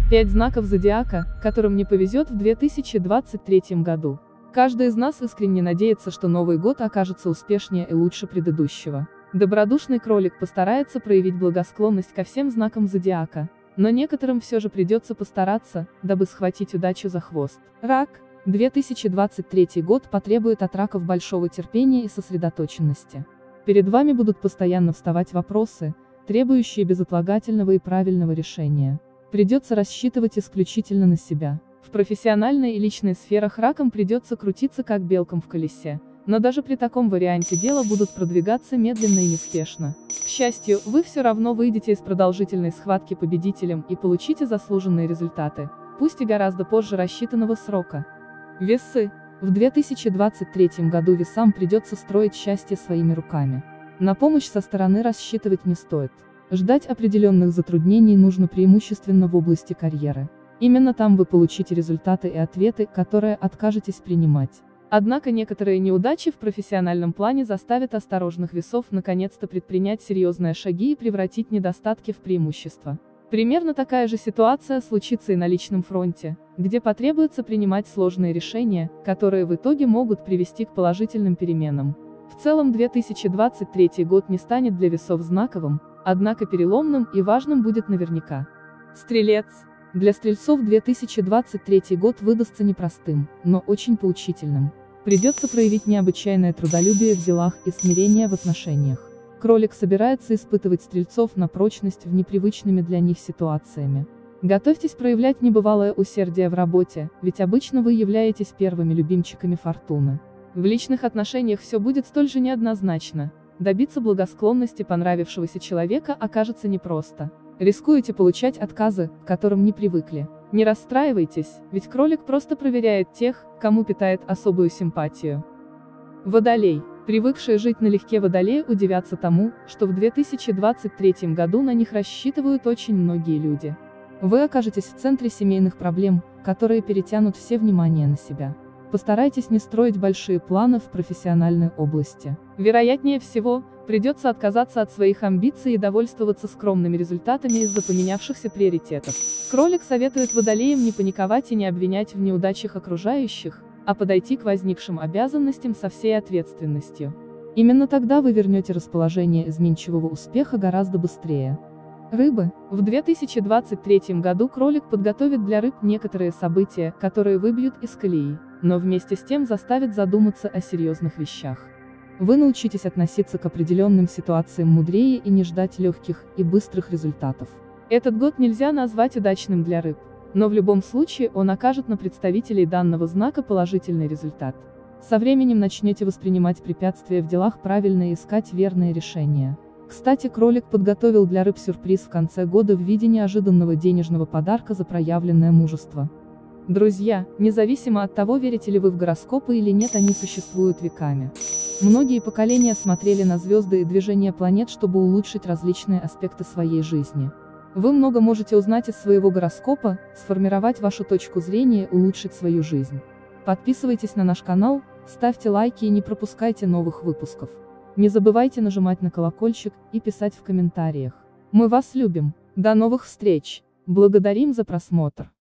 5 знаков зодиака, которым не повезет в 2023 году. Каждый из нас искренне надеется, что Новый год окажется успешнее и лучше предыдущего. Добродушный кролик постарается проявить благосклонность ко всем знакам зодиака, но некоторым все же придется постараться, дабы схватить удачу за хвост. Рак. 2023 год потребует от раков большого терпения и сосредоточенности. Перед вами будут постоянно вставать вопросы, требующие безотлагательного и правильного решения. Придется рассчитывать исключительно на себя. В профессиональной и личной сферах ракам придется крутиться как белкам в колесе, но даже при таком варианте дела будут продвигаться медленно и неспешно. К счастью, вы все равно выйдете из продолжительной схватки победителем и получите заслуженные результаты, пусть и гораздо позже рассчитанного срока. Весы. В 2023 году весам придется строить счастье своими руками. На помощь со стороны рассчитывать не стоит. Ждать определенных затруднений нужно преимущественно в области карьеры. Именно там вы получите результаты и ответы, которые откажетесь принимать. Однако некоторые неудачи в профессиональном плане заставят осторожных весов наконец-то предпринять серьезные шаги и превратить недостатки в преимущества. Примерно такая же ситуация случится и на личном фронте, где потребуется принимать сложные решения, которые в итоге могут привести к положительным переменам. В целом 2023 год не станет для весов знаковым, однако переломным и важным будет наверняка. Стрелец. Для стрельцов 2023 год выдастся непростым, но очень поучительным. Придется проявить необычайное трудолюбие в делах и смирение в отношениях. Кролик собирается испытывать стрельцов на прочность в непривычными для них ситуациями. Готовьтесь проявлять небывалое усердие в работе, ведь обычно вы являетесь первыми любимчиками фортуны. В личных отношениях все будет столь же неоднозначно. Добиться благосклонности понравившегося человека окажется непросто. Рискуете получать отказы, к которым не привыкли. Не расстраивайтесь, ведь кролик просто проверяет тех, кому питает особую симпатию. Водолей. Привыкшие жить налегке водолеи удивятся тому, что в 2023 году на них рассчитывают очень многие люди. Вы окажетесь в центре семейных проблем, которые перетянут все внимание на себя. Постарайтесь не строить большие планы в профессиональной области. Вероятнее всего, придется отказаться от своих амбиций и довольствоваться скромными результатами из-за поменявшихся приоритетов. Кролик советует водолеям не паниковать и не обвинять в неудачах окружающих, а подойти к возникшим обязанностям со всей ответственностью. Именно тогда вы вернете расположение изменчивого успеха гораздо быстрее. Рыбы. В 2023 году кролик подготовит для рыб некоторые события, которые выбьют из колеи, но вместе с тем заставит задуматься о серьезных вещах. Вы научитесь относиться к определенным ситуациям мудрее и не ждать легких и быстрых результатов. Этот год нельзя назвать удачным для рыб, но в любом случае он окажет на представителей данного знака положительный результат. Со временем начнете воспринимать препятствия в делах правильно и искать верные решения. Кстати, кролик подготовил для рыб сюрприз в конце года в виде неожиданного денежного подарка за проявленное мужество. Друзья, независимо от того, верите ли вы в гороскопы или нет, они существуют веками. Многие поколения смотрели на звезды и движение планет, чтобы улучшить различные аспекты своей жизни. Вы много можете узнать из своего гороскопа, сформировать вашу точку зрения и улучшить свою жизнь. Подписывайтесь на наш канал, ставьте лайки и не пропускайте новых выпусков. Не забывайте нажимать на колокольчик и писать в комментариях. Мы вас любим. До новых встреч. Благодарим за просмотр.